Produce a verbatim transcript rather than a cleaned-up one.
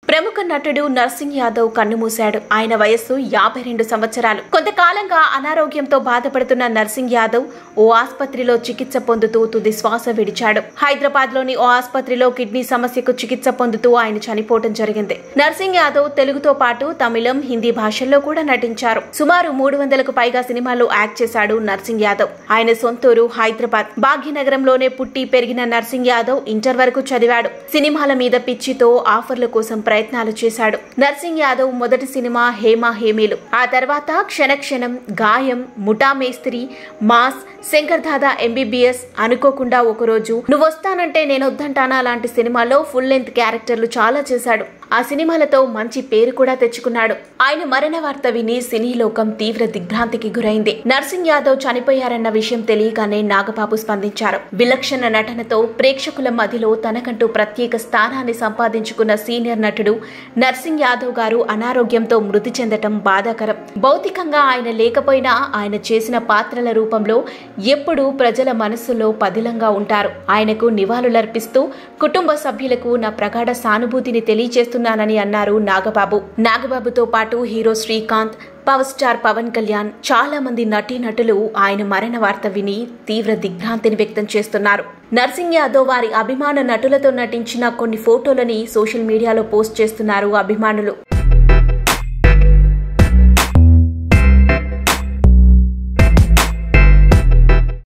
ప్రముఖ నటుడు నర్సింగ్ యాదవ్ కన్నుమూశాడు. ఆయన వయస్సు యాభై రెండు సంవత్సరాలు. కొంతకాలంగా అనారోగ్యంతో బాధపడుతున్న నర్సింగ్ యాదవ్ ఓ ఆసుపత్రిలో చికిత్స పొందుతూ తుది శ్వాస విడిచాడు. హైదరాబాద్ లోని ఓ ఆసుపత్రిలో కిడ్నీ సమస్యకు చికిత్స పొందుతూ ఆయన చనిపోవడం జరిగింది. నర్సింగ్ యాదవ్ తెలుగుతో పాటు తమిళం, హిందీ భాషల్లో కూడా నటించారు. సుమారు మూడు వందలకు పైగా సినిమాల్లో యాక్ట్ చేశాడు నర్సింగ్ యాదవ్. ఆయన సొంతూరు హైదరాబాద్. భాగ్యనగరంలోనే పుట్టి పెరిగిన నర్సింగ్ యాదవ్ ఇంటర్ వరకు చదివాడు. సినిమాల మీద పిచ్చితో ఆఫర్ల కోసం ప్రయత్నాలు చేశాడు. నర్సింగ్ యాదవ్ మొదటి సినిమా హేమా హేమీలు, ఆ తర్వాత క్షణక్షణం, గాయం, ముఠా మేస్త్రి, మాస్, శంకర్ దాదా ఎంబీబీఎస్, అనుకోకుండా ఒకరోజు, నువ్వొస్తానంటే నేనొద్దంటానా లాంటి సినిమాల్లో ఫుల్ లెంత్ క్యారెక్టర్లు చాలా చేశాడు. ఆ సినిమాలతో మంచి పేరు కూడా తెచ్చుకున్నాడు. ఆయన మరణ వార్త విని సినీ లోకం తీవ్ర దిగ్భ్రాంతికి గురైంది. నర్సింగ్ యాదవ్ చనిపోయారన్న విషయం తెలియగానే నాగబాబు స్పందించారు. విలక్షణ నటనతో ప్రేక్షకుల మధ్యలో తనకంటూ ప్రత్యేక స్థానాన్ని సంపాదించుకున్న సీనియర్ నటుడు నర్సింగ్ యాదవ్ గారు అనారోగ్యంతో మృతి చెందటం బాధాకరం. భౌతికంగా ఆయన లేకపోయినా ఆయన చేసిన పాత్రల రూపంలో ఎప్పుడూ ప్రజల మనస్సులో పదిలంగా ఉంటారు. ఆయనకు నివాళులర్పిస్తూ కుటుంబ సభ్యులకు నా ప్రగాఢ సానుభూతిని తెలియజేస్తున్నానని అన్నారు నాగబాబు. నాగబాబుతో పాటు hero Srikanth, power star Pawan Kalyan, చాలా మంది నటీనటులు ఆయన మరణ వార్త విని తీవ్ర దిగ్భ్రాంతిని వ్యక్తం చేస్తున్నారు. నర్సింగ్ యాదవ్ వారి అభిమాన నటులతో నటించిన కొన్ని ఫోటోలని సోషల్ మీడియాలో పోస్ట్ చేస్తున్నారు అభిమానులు.